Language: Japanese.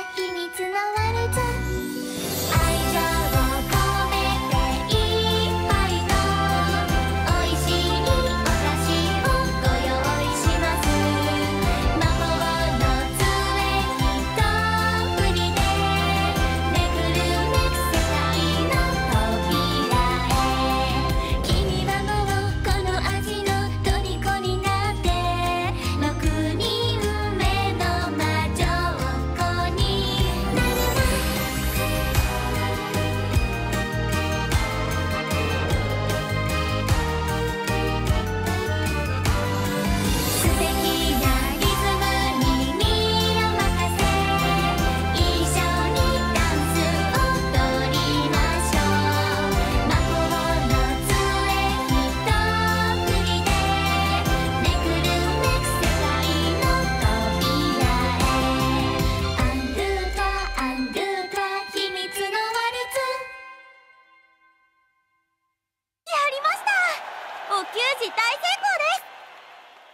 秘密のワルツ、愛情を込めていっぱいの美味しいお菓子をご用意します。魔法の杖一振りでめくるめく世界の扉へ。君はもうこの味の虜になって6人目の魔女っ子になるわ。素敵なリズムに身を任せ、一緒にダンス踊りましょう。魔法の杖一振りでめくるめく世界の扉へ。アンドゥータアンドゥータ秘密のワルツ、やりました。お給仕大成功。